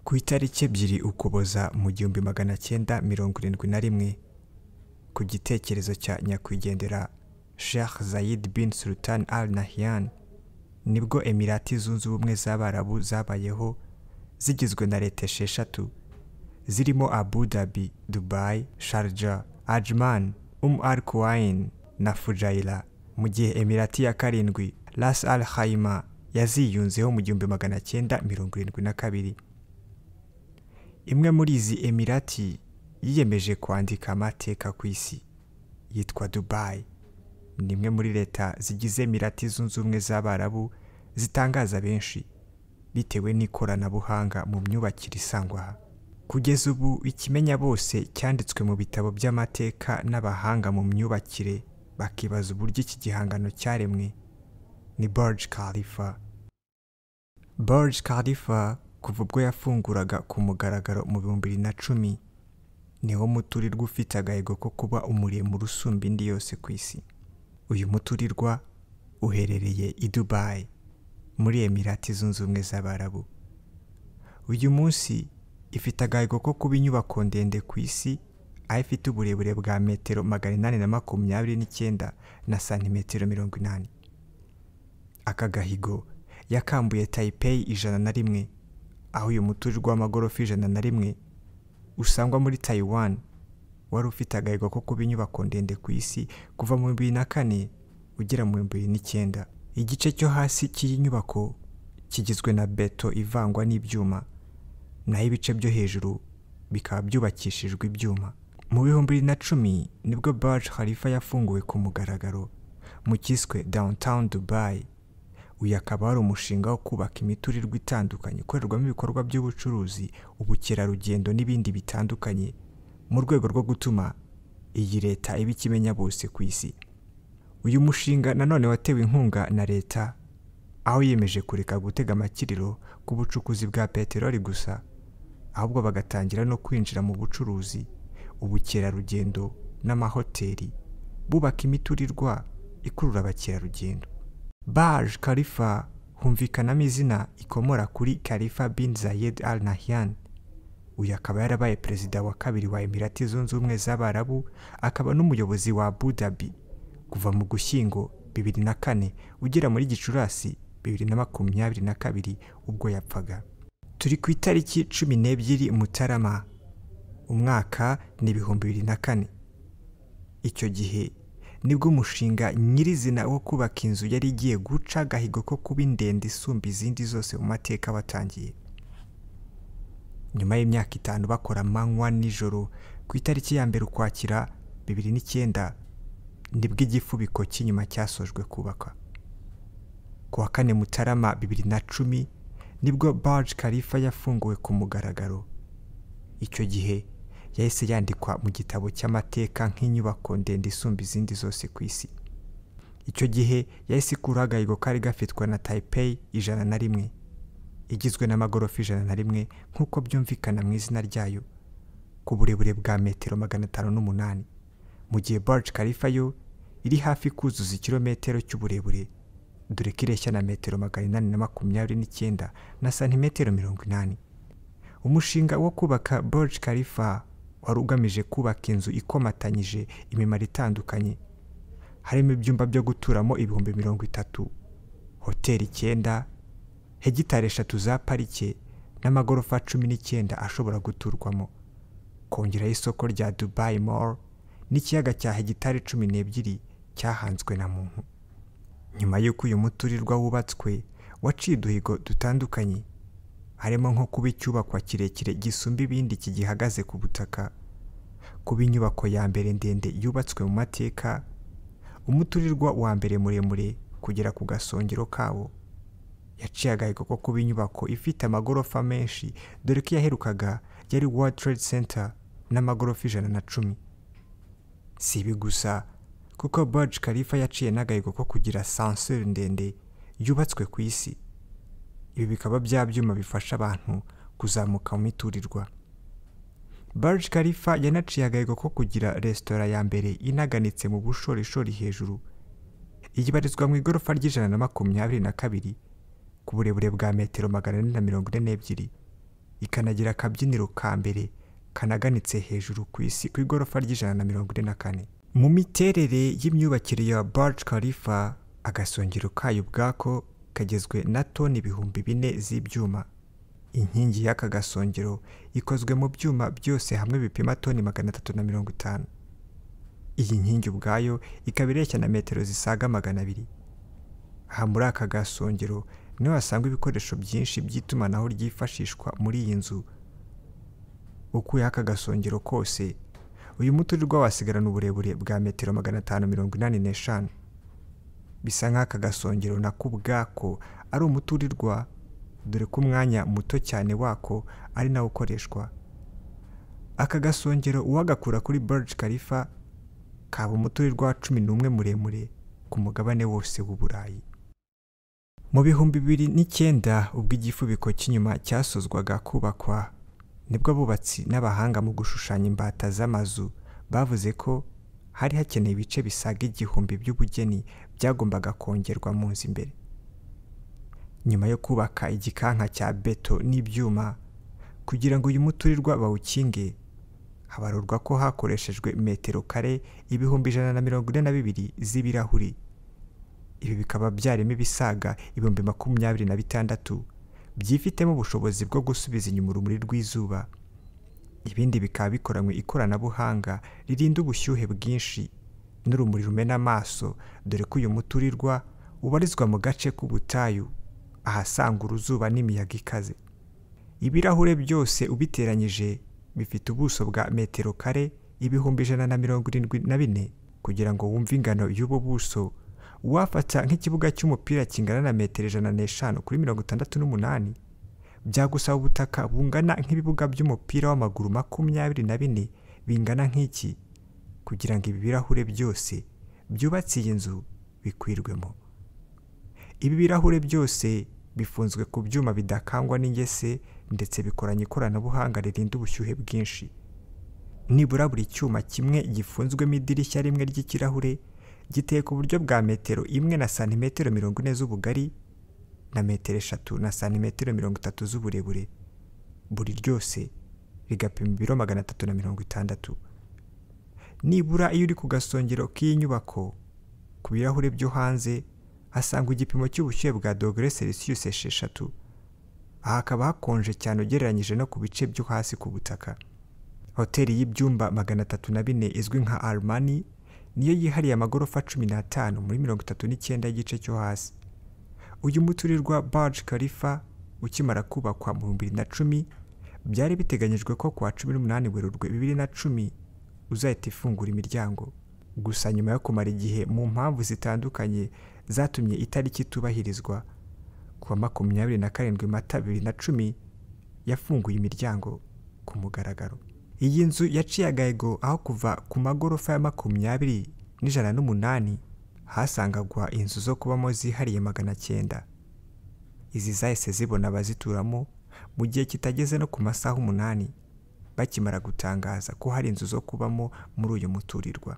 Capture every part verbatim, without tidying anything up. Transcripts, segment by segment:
ku itariki ebyiri Ukuboza mu gihumbi magana cyenda mirongo irindwi na rimwe ku gitekerezo cya nyakwigendera Sheikh Zayed bin Sultan Al Nahyan nibwo Emirati Zunze Ubumwe z'Abarabu zabayeho zigizwe na leta esheshatu zirimo Abu Dhabi, Dubai, Sharjah, Ajman, Um Al Quwain na Fujairah, mu gihe Emirati ya karindwi Ras Al Khaimah yaziyunzeho mu gihumbi magana cyenda mirongo irindwi na kabiri. Imwe muri izi Emirati yiyemeje kwandika amateka ku isi yitwa Dubai. Ni imwe muri leta zigize Emirati Zunze Ubumwe z'Abarabu zitangaza benshi bitewe n'ikoranabuhanga mu myubakire isangwa. Kugeza ubu ikimenya bose cyanditswe mu bitabo by'amateka n'abahanga mu myubakire bakibaza uburyo iki gihangano cyaremwe ni BURJ KHALIFA. BURJ KHALIFA kuva ubwo yafunguraga ku mugaragaro mu bihumbi bibiri na cumi niwo muturirwa ufite agahigo ko kuba umuremure usumba indi yose ku isi. Uyu muturirwa uherereye i Dubai muri Emirati Zunze Ubumwe z'Abarabu. Uyu munsi ifite agahigo ko kuba inyubako ndende ku isi, aho ifite uburebure bwa metero magana inani na makumyabiri n'icyenda na santimetero mirongo inani. Aka gahigo yakambuye Taipei ijana na rimwe, aho uyu muturirwa w'amagorofa ijana na rimwe usangwa muri Taiwan wari ufite agahigo ko kuba inyubako ndende ku isi kuva mu bibiri na kane ugera mu bibiri n'icyenda. Igice cyo hasi cy'iyi nyubako kigizwe na beto ivangwa n'ibyuma, naho ibice byo hejuru bikaba byubakishijwe ibyuma. Mu bihumbi bibiri na cumi nibwo BURJ KHALIFA yafunguwe ku mugaragaro mu kiswe Downtown Dubai. Uyu akaba ari umushinga wo kubaka imiturirwa itandukanye ikorerwamo ibikorwa by'ubucuruzi, ubukerarugendo n'ibindi bitandukanye mu rwego rwo gutuma iyi leta iba ikimenya bose ku isi. Uyu mushinga nanone watewe inkunga na leta, aho yemeje kureka gutega amakiriro ku bucukuzi bwa peteroli gusa, ahubwo bagatangira no kwinjira mu bucuruzi, ubukerarugendo n'amahoteli, bubaka imiturirwa ikurura abakerarugendo. BURJ KHALIFA humvikanamo izina ikomora kuri Khalifa bin Zayed Al Nahyan. Uyu akaba yarabaye perezida wa kabiri wa Emirati Zunze Ubumwe z'Abarabu, akaba n'umuyobozi wa Abu Dhabi kuva mu Gushyingo bibiri na kane ugera muri Gicurasi bibiri na makumyabiri na kabiri ubwo yapfaga. Turi ku itariki cumi n'ebyiri Mutarama, umwaka ni ibihumbi bibiri na kane. Icyo gihe nibwo umushinga nyirizina wo kubaka inzu yari igiye guca agahigo ko kuba indende isumba izindi zose mu mateka watangiye. Nyuma y'imyaka itanu bakora amanywa nijoro, ku itariki ya mbere Ukwakira bibiri n'icyenda nibwo igifubiko cy'inyuma cyasojwe kubaka. Ku wa kane Mutarama bibiri na cumi nibwo BURJ KHALIFA yafunguwe ku mugaragaro. Icyo gihe yahise yandikwa mu gitabo cy'amateka nk'inyubako ndende isumba izindi zose ku isi. Icyo gihe yahise ikuraho agahigo kari gafitwa na Taipei ijana na rimwe, igizwe n'amagorofa ijana na rimwe nk'uko byumvikana mu izina ryayo, ku burebure bwa metero magana atanu n'umunani, mu gihe BURJ KHALIFA yo iri hafi kuzuza ikirometero cy'uburebure, dore ko ireshya na metero magana inani na makumyabiri n'icyenda na santimetero mirongo inani. Umushinga wo kubaka BURJ KHALIFA wari ugamije kubaka inzu ikomatanyije imimaro itandukanye, harimo ibyumba byo guturamo ibihumbi mirongo itatu, hoteli icyenda, hegitari eshatu za parike n'amagorofa cumi n'icyenda ashobora guturwamo, kongeraho isoko rya Dubai Mall n'ikiyaga cya hegitari cumi n'ebyiri cyahanzwe na muntu. Nyuma y'uko uyu muturirwa wubatswe waciye uduhigo dutandukanye, harimo nko kuba icyubakwa kirekire gisumba ibindi kigihagaze ku butaka, kuba inyubako ya mbere ndende yubatswe mu mateka, umuturirwa wa mbere muremure kugera ku gasongero kawo. Yaciye agahigo ko kuba inyubako ifite amagorofa menshi, dore ko yaherukaga yari World Trade Center n'amagorofa ijana na cumi. Si ibi gusa, kuko BURJ KHALIFA yaciye n'agahigo ko kugira ascenseur ndende yubatswe ku isi. Ibi bikaba bya byuma bifasha abantu kuzamuka mu miturirwa. BURJ KHALIFA yanaciye agahigo ko kugira restaurant ya mbere inaganitse mu bushorishori hejuru. Iyibarizwa mu igorofa ry'ijana na makumyabiri na kabiri ku burebure bwa metero magana ane na mirongo ine n'ebyiri, ikanagira akabyiniro ka mbere kanaganitse hejuru ku isi ku igorofa ry'ijana na mirongo ine na kane. Mu miterere y'imyubakire ya BURJ KHALIFA, agasongero kayo ubwako kagezwe na toni ibihumbi bine z'ibyuma. Inkingi y'aka gasongero ikozwe mu byuma byose hamwe bipima toni magana atatu na mirongo itanu. Iyi nkingi ubwayo ikaba ireshya na metero zisaga magana abiri. Aha muri aka gasongero niho hasangwa ibikoresho byinshi by'itumanaho ryifashishwa muri iyi nzu. Ukuye aka gasongero kose, uyu muturirwa wasigarana uburebure bwa metero magana atanu mirongo inani n'eshanu. Bisa nk'aka gasongero nako ubwako ari umuturirwa, dore ko umwanya muto cyane wako ari nawo ukoreshwa. Aka gasongero uwagakura kuri BURJ KHALIFA kaba umuturirwa wa cumi n'umwe muremure ku mugabane wose w'Uburayi. Mu bihumbi bibiri n'icyenda ubwo igifubiko cy'inyuma cyasozwaga kubakwa, nibwo abubatsi n'abahanga mu gushushanya imbata z'amazu bavuze ko hari hakeneye ibice bisaga igihumbi by'ubugeni byagombaga kongerwa mu nzu imbere. Nyuma yo kubaka igikanka cya beto n'ibyuma kugira ngo uyu muturirwa bawukinge, habarurwa ko hakoreshejwe metero kare ibihumbi ijana na mirongo ine na bibiri z'ibirahuri. Ibi bikaba byarimo ibisaga ibihumbi makumyabiri na bitandatu byifitemo ubushobozi bwo gusubiza inyuma urumuri rw'izuba. Ibindi bikaba bikoranywe ikoranabuhanga ririnda ubushyuhe bwinshi n'urumuri rumena amaso, dore ko uyu muturirwa ubarizwa mu gace k'ubutayu ahasanga uruzuba n'imiyaga ikaze. Ibirahure byose ubiteranyije bifite ubuso bwa metero kare ibihumbi ijana na mirongo irindwi na bine. Kugira ngo wumve ingano y'ubu buso, wafata nk'ikibuga cy'umupira kingana na metero ijana n'eshanu kuri mirongo itandatu n'umunani, byagusaba ubutaka bungana nk'ibibuga by'umupira w'amaguru makumyabiri na bine bingana nk'iki kugira ngo ibi birahure byose byubatse iyi nzu bikwirwemo. Ibi birahure byose bifunzwe ku byuma bidakangwa n'ingese ndetse bikoranye ikoranabuhanga ririnda ubushyuhe bwinshi. Nibura buri cyuma kimwe gifunzwemo idirishya rimwe ry'ikirahure giteye ku buryo bwa metero imwe na santimetero mirongo ine z'ubugari na metero eshatu na santimetero mirongo itatu z'uburebure. Buri ryose rigapima ibiro magana atatu na mirongo itandatu. Nibura iyo uri ku gasongero k'iyi nyubako, ku birahure byo hanze hasangwa igipimo cy'ubushyuhe bwa dogere Celsius esheshatu. Aha hakaba hakonje cyane ugereranyije no ku bice byo hasi ku butaka. Hoteli y'ibyumba magana atatu na bine izwi nka Armani niyo yihariye amagorofa cumi n'atanu muri mirongo itatu n'icyenda y'igice cyo hasi. Uyu muturirwa BURJ KHALIFA ukimara kubakwa mu bihumbi bibiri na cumi, byari biteganyijwe ko kuwa cumi n'umunani Werurwe bibiri na cumi uzahita ifungura imiryango. Gusa nyuma yo kumara igihe mu mpamvu zitandukanye zatumye itariki itubahirizwa, kuwa makumyabiri na karindwi Mata bibiri na cumi yafunguye imiryango ku mugaragaro. Iyi nzu yaciye agahego aho kuva ku magorofa ya makumyabiri n'ijana n'umunani hasangagwa inzu zo kubamo zihariye magana cyenda. Izi zahise zibona abazituramo mu gihe kitageze no ku masaha umunani bakimara gutangaza ko hari inzu zo kubamo muri uyu muturirwa.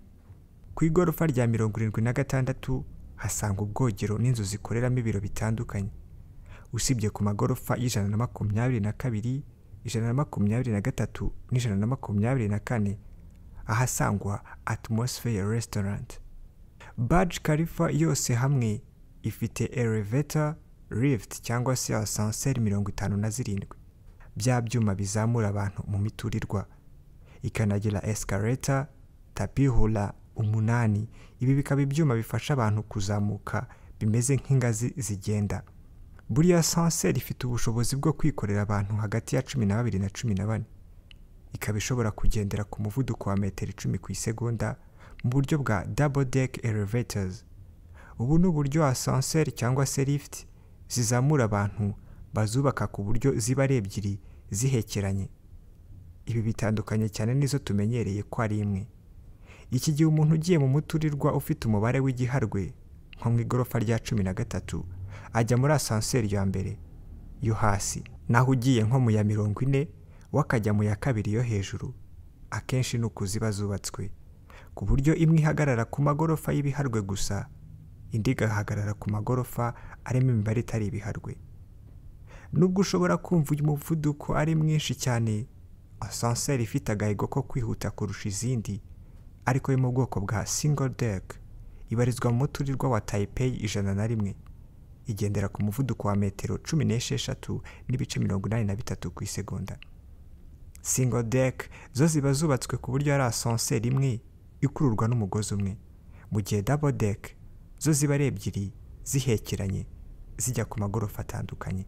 Ku igorofa rya mirongo irindwi na gatandatu hasanga ubwogero n'inzu zikoreramo ibiro bitandukanye. Usibye ku magorofa y'ijana na makumyabiri na kabiri, ijana na makumyabiri na gatatu n'ijana na makumyabiri na kane ahasangwa Atmosphere Restaurant. BURJ KHALIFA yose hamwe ifite elevator, lift cyangwa se ascenseur mirongo itanu na zirindwi. Bya byuma bizamura abantu mu miturirwa. Ikanagira escalator, tapi hula umunani. Ibi bikaba ibyuma bifasha abantu kuzamuka bimeze nk'ingazi zigenda. Buri ascenseur ifite ubushobozi bwo kwikorera abantu hagati ya cumi na babiri na cumi na bane. Ikaba ishobora kugendera ku muvuduko wa metero icumi ku isegonda mu buryo bwa double deck elevators. Ubu ni uburyo ascenseur cyangwa se lift zizamura abantu bazubaka ku buryo ziba ari ebyiri zihekeranye. Ibi bitandukanye cyane nizo tumenyereye ko ari imwe. Iki gihe umuntu ugiye mu muturirwa ufite umubare w'igiharwe nko mu igorofa rya cumi na gatatu ajya muri ascenseur ya mbere yo hasi, naho ugiye nko mu ya mirongo ine wakajya mu ya kabiri yo hejuru. Akenshi nuko ziba zubatswe ku buryo imwe ihagarara ku magorofa y'ibiharwe gusa, indi igahagarara ku magorofa arimo imibare itari ibiharwe. nubwo ushobora kumva uyu muvuduko ari mwinshi cyane. Ascenseur ifite agahigo ko kwihuta kurusha izindi, ariko yo mu bwoko bwa single deck, ibarizwa mu muturirwa wa Taipei ijana na rimwe, igendera ku muvuduko wa metero cumi n'esheshatu n'ibice mirongo inani na bitatu ku isegonda. Single deck zo ziba zubatswe ku buryo ari ascenseur imwe ikururwa n'umugozi umwe, mu gihe double deck zo ziba ari ebyiri zihekeranye zijya ku magorofa atandukanye.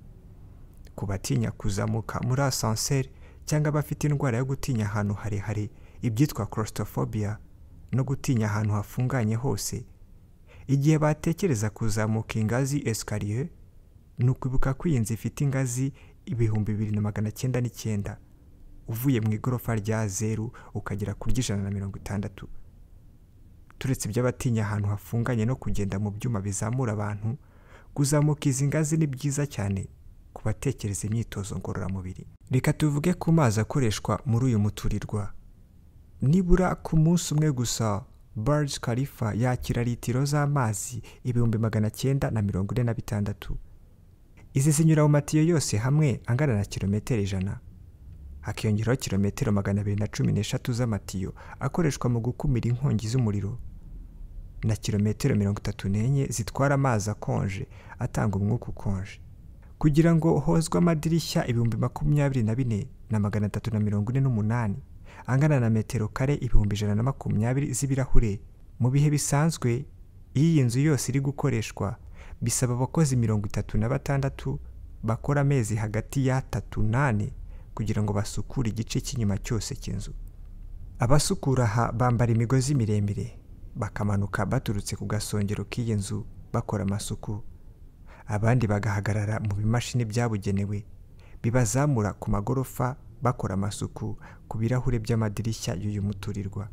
Ku batinya kuzamuka muri ascenseur cyangwa bafite indwara yo gutinya ahantu harehare, ibyitwa claustrophobia, no gutinya ahantu hafunganye hose, igihe batekereza kuzamuka ingazi escalier, ni ukwibuka ko iyi nzu ifite ingazi ibihumbi bibiri na magana cyenda n'icyenda, uvuye mu igorofa rya zeru ukagera ku ry'ijana na mirongo itandatu. Turetse iby'abatinya ahantu hafunganye no kugenda mu byuma bizamura abantu, kuzamuka izi ngazi ni byiza cyane ku batekereza imyitozo ngororamubiri. Reka tuvuge ku mazi akoreshwa muri uyu muturirwa. Nibura ku munsi umwe gusa, BURJ KHALIFA yakira litiro z'amazi ibihumbi magana cyenda na mirongo ine na bitandatu. Izi zinyura mu matiyo yose hamwe angana na kilometero ijana. Hakiyongeraho kilometero magana abiri na cumi n'eshatu z'amatiyo akoreshwa mu gukumira inkongi z'umuriro, na kilometero mirongo itatu n'enye zitwara amazi akonje atanga umwuka ukonje. Kugira ngo hozwe amadirishya ibihumbi makumyabiri na bine na magana atatu na mirongo ine n'umunani angana na metero kare ibihumbi ijana na makumyabiri z'ibirahure, mu bihe bisanzwe iyo iyi nzu yose iri gukoreshwa bisaba abakozi mirongo itatu na batandatu bakora amezi hagati y'atatu n'ane kugira ngo basukure igice cy'inyuma cyose cy'inzu. Abasukura aha bambara imigozi miremire bakamanuka baturutse ku gasongero k'iyi nzu bakora amasuku, abandi bagahagarara mu bimashini byabugenewe bibazamura ku magorofa bakora amasuku ku birahure by'amadirishya y'uyu muturirwa.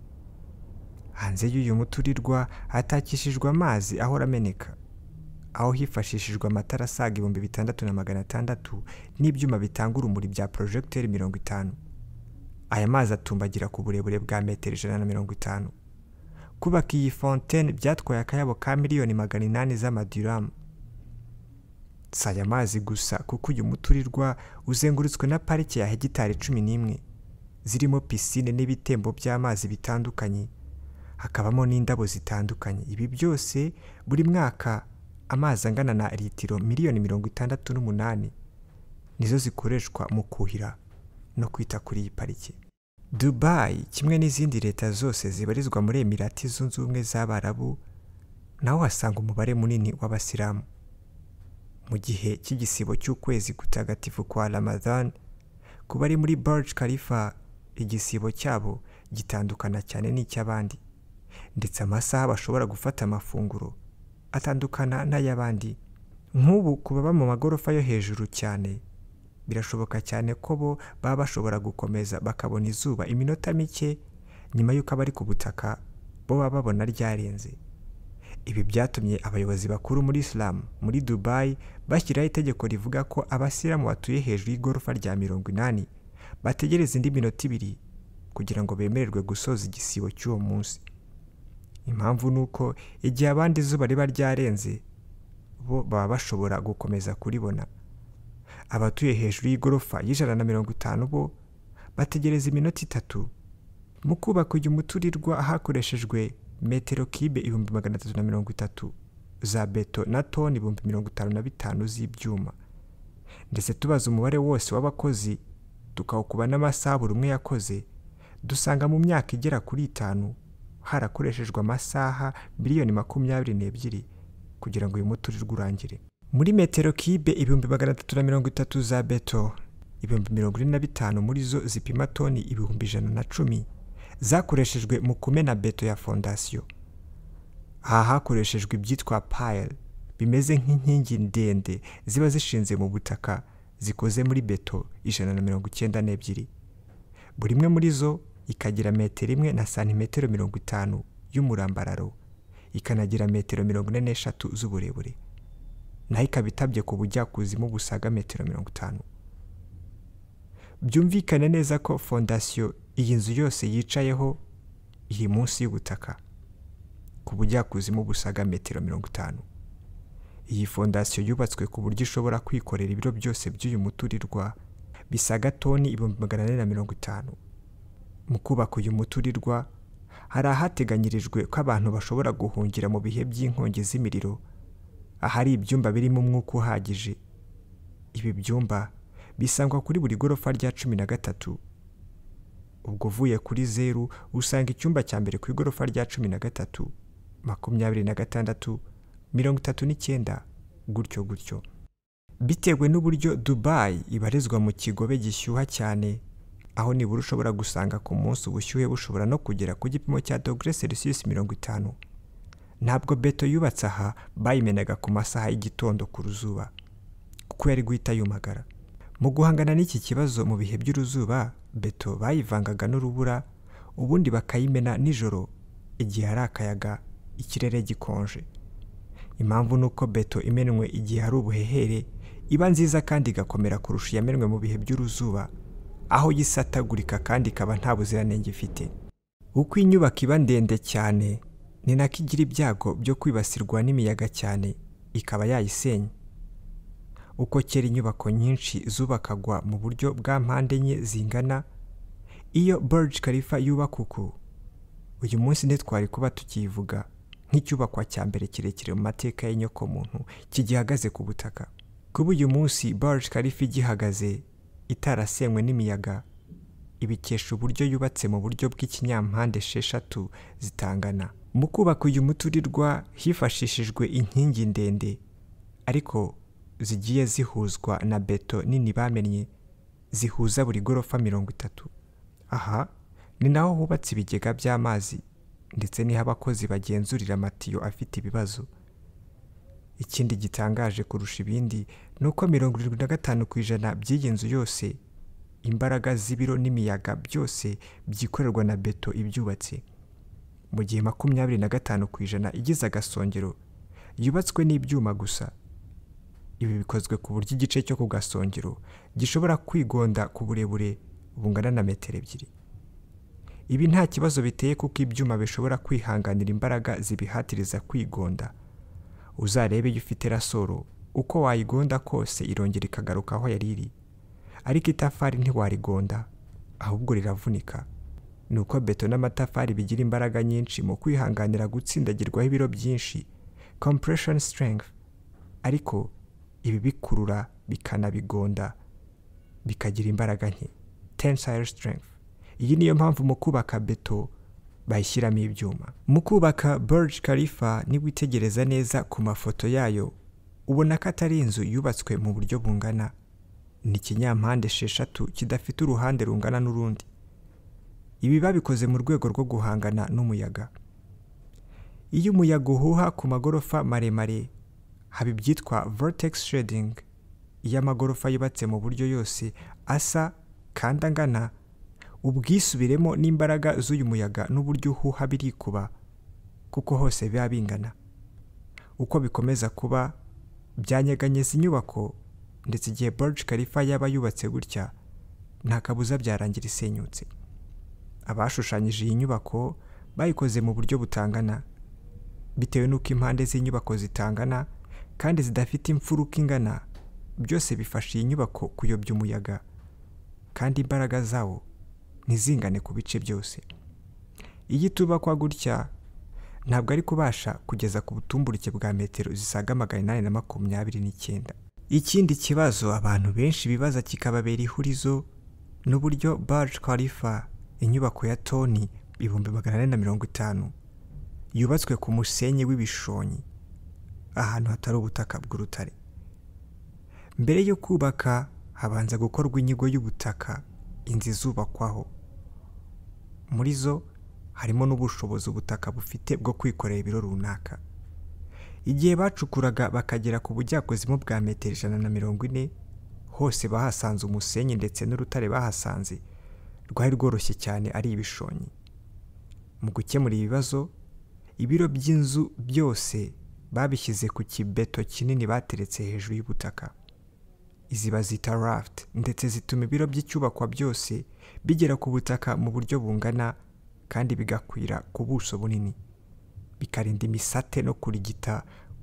Hanze y'uyu muturirwa hatakishijwe amazi ahora ameneka, aho hifashishijwe amatara asaga ibihumbi bitandatu na magana atandatu n'ibyuma bitanga urumuri bya projecteur mirongo itanu. Aya mazi atumbagira ku burebure bwa metero ijana na mirongo itanu. Kubaka iyi fontaine byatwaye akayabo ka miliyoni magana inani z'amadiramu. Si aya mazi gusa, kuko uyu muturirwa uzengurutswe na parike ya hegitari cumi n'imwe zirimo pisine n'ibitembo by'amazi bitandukanye, hakabamo n'indabo zitandukanye. Ibi byose buri mwaka amazi angana na litiro miliyoni mirongo itandatu n'umunani nizo zikoreshwa mu kuhira no kwita kuri iyi parike. Dubai kimwe n'izindi leta zose zibarizwa muri Emirati Zunze Ubumwe z'Abarabu, naho hasanga umubare munini w'abasilamu. Mu gihe cy'igisibo cy'ukwezi gutagatifu kwa Ramadan, kuba ari muri BURJ KHALIFA igisibo cyabo gitandukana cyane n'icy'abandi, ndetse amasaha bashobora gufata amafunguro atandukana n'ay'abandi. Nk'ubu kuba baba mu magorofa yo hejuru cyane, birashoboka cyane ko bo baba bashobora gukomeza bakabona izuba iminota mike nyuma y'uko abari ku butaka bo baba babona ryarenze. Ibi byatumye abayobozi bakuru muri Islam muri Dubai bashyiraho itegeko rivuga ko abasilamu batuye hejuru y'igorofa rya mirongo inani bategereza indi minota ibiri kugira ngo bemererwe gusoza igisibo cy'uwo munsi. Impamvu nuko igihe abandi izuba riba ryarenze, bo baba bashobora gukomeza kuribona. Abatuye hejuru y'igorofa y'ijana na mirongo itanu bo bategereza iminota itatu. Mu kubaka uyu muturirwa hakoreshejwe metero kibe ibihumbi magana atatu na mirongo itatu za beto na toni ibihumbi mirongo itanu na bitanu z'ibyuma, ndetse tubaza umubare wose w'abakozi tukawukuba n'amasaha buri umwe yakoze, dusanga mu myaka igera kuri itanu harakoreshejwe amasaha miliyoni makumyabiri n'ebyiri kugira ngo uyu muturirwa urangire. Muri metero kibe ibihumbi magana atatu na mirongo itatu za beto, ibihumbi mirongo ine na bitanu muri zo zipima toni ibihumbi ijana na cumi zakoreshejwe mu kumena beto ya fondasiyo. Aha hakoreshejwe ibyitwa pile, bimeze nk'inkingi ndende ziba zishinze mu butaka zikoze muri beto ijana na mirongo icyenda n'ebyiri. Buri imwe muri zo ikagira metero imwe na santimetero mirongo itanu y'umurambararo, ikanagira metero mirongo ine n'eshatu z'uburebure, naho ikaba itabye ku bujyakuzimu busaga metero mirongo itanu. Byumvikane neza ko fondasiyo iyi nzu yose yicayeho iri munsi y'ubutaka ku bujyakuzimu busaga metero mirongo itanu. Iyi fondasiyo yubatswe ku buryo ishobora kwikorera ibiro byose by'uyu muturirwa bisaga toni ibihumbi magana ane na mirongo itanu. Mu kubaka uyu muturirwa hari ahateganyirijwe ko abantu bashobora guhungira mu bihe by'inkongi z'imiriro, ahari ibyumba birimo umwuka uhagije. Ibi byumba bisangwa kuri buri gorofa rya cumi na gatatu. Ubwo uvuye kuri zeru usanga icyumba cya mbere ku igorofa rya cumi na gatatu, makumyabiri na gatandatu, mirongo itatu n'icyenda, gutyo gutyo. Bitewe n'uburyo Dubai ibarizwa mu kigobe gishyuha cyane, aho nibura ushobora gusanga ku munsi ubushyuhe bushobora no kugera ku gipimo cya dogere Celsius mirongo itanu. Ntabwo beto yubatse aha bayimenaga ku masaha y'igitondo ku ruzuba, kuko yari guhita yumagara. Mu guhangana n'iki kibazo mu bihe by'uruzuba, beto bayivangaga n'urubura, ubundi bakayimena nijoro igihe hari akayaga, ikirere gikonje. Impamvu nuko beto imenwe igihe hari ubuhehere iba nziza kandi igakomera kurusha yamenwe mu bihe by'uruzuba, aho yisatagurika kandi ikaba nta buziranenge ifite. Uko inyubako iba ndende cyane ni nako igira ibyago byo kwibasirwa n'imiyaga cyane ikaba yayisenya. Uko kera inyubako nyinshi zubakagwa mu buryo bwa mpande enye zingana, iyo BURJ KHALIFA yubaka uku, uyu munsi ntitwari kuba tukivuga nk'icyubakwa cya mbere kirekire mu mateka y'inyokomuntu kigihagaze ku butaka. Kuba uyu munsi BURJ KHALIFA igihagaze itarasenywe n'imiyaga, ibikesha uburyo yubatse mu buryo bw'ikinyampande esheshatu zitangana. Mu kubaka uyu muturirwa hifashishijwe inkingi ndende, ariko zigiye zihuzwa na beto nini bamennye zihuza buri gorofa mirongo itatu. Aha ni naho hubatse ibigega by'amazi ndetse niho abakozi bagenzurira amatiyo afite ibibazo. Ikindi gitangaje kurusha ibindi nuko mirongo irindwi na gatanu ku ijana by'iyi nzu yose, imbaraga z'ibiro n'imiyaga byose byikorerwa na beto ibyubatse, mu gihe makumyabiri na gatanu ku ijana igize agasongero yubatswe n'ibyuma gusa. Ibi bikozwe ku buryo igice cyo ku gasongero gishobora kwigonda ku burebure bungana na metero ebyiri. Ibi nta kibazo biteye kuko ibyuma bishobora kwihanganira imbaraga zibihatiriza kwigonda. Uzarebe iyo ufite rasoro, uko wayigonda kose irongera ikagaruka aho yari iri, ariko itafari ntiwarigonda ahubwo riravunika. Nuko beto n'amatafari bigira imbaraga nyinshi mu kwihanganira gutsindagirwaho ibiro byinshi, compression strength, ariko ibi bikurura bikanabigonda bikagira imbaraga nke, tensile strength. Iyi niyo mpamvu mu kubaka beto bayishyiramo ibyuma. Mu kubaka BURJ KHALIFA nibwitegereza neza ku mafoto yayo, ubona ko atari inzu yubatswe mu buryo bungana, ni ikinyampande esheshatu kidafite uruhande rungana n'urundi. Ibi babikoze mu rwego rwo guhangana n'umuyaga. Iyo umuyaga uhuha ku magorofa maremare, haba ibyitwa vortex shading. Iyo amagorofa yubatse mu buryo yose asa kandi angana, ubwisubiremo n'imbaraga z'uyu muyaga n'uburyo uhuha birikuba, kuko hose biba bingana. Uko bikomeza kuba byanyeganyeza inyubako, ndetse igihe BURJ KHALIFA yaba yubatse gutya, nta kabuza byarangira isenyutse. Abashushanyije iyi nyubako bayikoze mu buryo butangana, bitewe n'uko impande z'inyubako zitangana kandi zidafite imfuruka ingana, byose bifasha iyi nyubako kuyobya umuyaga, kandi imbaraga zawo ntizingane ku bice byose. Iyi itubakwa gutya ntabwo ari kubasha kugeza ku butumburuke bwa metero zisaga magana inani na makumyabiri n'icyenda. Ikindi kibazo abantu benshi bibaza kikababera ihurizo n'uburyo BURJ KHALIFA, inyubako ya toni ibihumbi magana ane na mirongo itanu, yubatswe ku musenyi w'ibishonyi, ahantu hatari ubutaka bw'urutare. Mbere yo kubaka habanza gukorwa inyigo y'ubutaka inzu izubakwaho. Muri zo harimo n'ubushobozi ubutaka bufite bwo kwikorera ibiro runaka. Igihe bacukuraga bakagera ku bujyakuzimu bwa metero ijana na mirongo ine, hose bahasanze umusenyi ndetse n'urutare bahasanze rwari rworoshye cyane ari ibishonyi. Mu gukemura ibibazo, ibiro by'inzu byose babishyize ku kibeto kinini bateretse hejuru y'ubutaka. Izi bazita raft, ndetse zituma ibiro by'icyubakwa byose bigera ku butaka mu buryo bungana kandi bigakwira ku buso bunini, bikarinda imisate no kurigita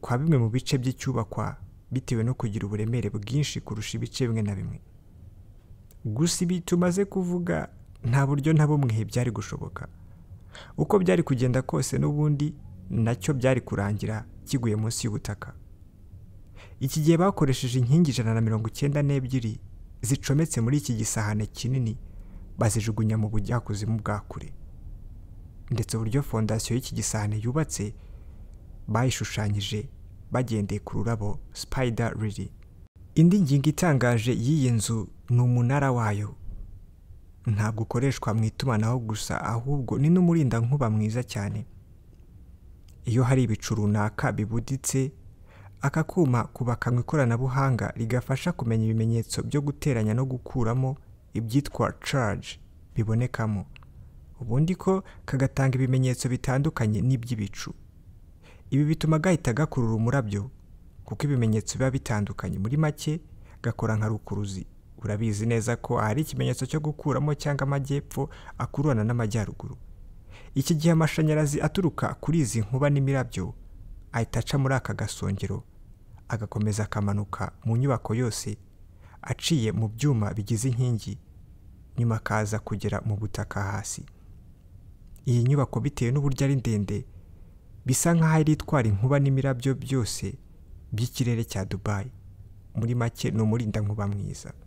kwa bimwe mu bice by'icyubakwa bitewe no kugira uburemere bwinshi kurusha ibice bimwe na bimwe. Gusa ibi tumaze kuvuga nta buryo na bumwe byari gushoboka. Uko byari kugenda kose n'ubundi nacyo byari kurangira kiguye munsi y'ubutaka. Iki gihe bakoresheje inkingi ijana na mirongo icyenda n'ebyiri zicometse muri iki gisahane kinini bazijugunya mu bujyakuzimu bwa kure. Ndetse uburyo fondasiyo y'iki gisahane yubatse bayishushanyije bagendeye ku rurabo spider lily. Indi ngingo itangaje y'iyi nzu ni umunara wayo. Ntabwo ukoreshwa mu itumanaho gusa, ahubwo ni n'umurinda nkuba mwiza cyane. Iyo hari ibicu runaka bibuditse, aka kuma kubakanywa ikoranabuhanga rigafasha kumenya ibimenyetso byo guteranya no gukuramo ibyitwa charge bibonekamo. Ubundi ko kagatanga ibimenyetso bitandukanye n'iby'ibicu. Ibi bituma gahita gakurura umurabyo kuko ibimenyetso biba bitandukanye. Muri make gakora nka rukuruzi. Urabizi neza ko hari ikimenyetso cyo gukuramo cyangwa amajyepfo akururana n'amajyaruguru. Iki gihe amashanyarazi aturuka kuri izi nkuba n'imirabyo ahita aca muri aka gasongero agakomeza akamanuka mu nyubako yose aciye mu byuma bigize inkingi, nyuma akaza kugera mu butaka hasi. Iyi nyubako bitewe n'uburyo ari ndende bisa nk'aho ari itwara inkuba n'imirabyo byose by'ikirere cya Dubai. Muri make ni umurinda nkuba mwiza.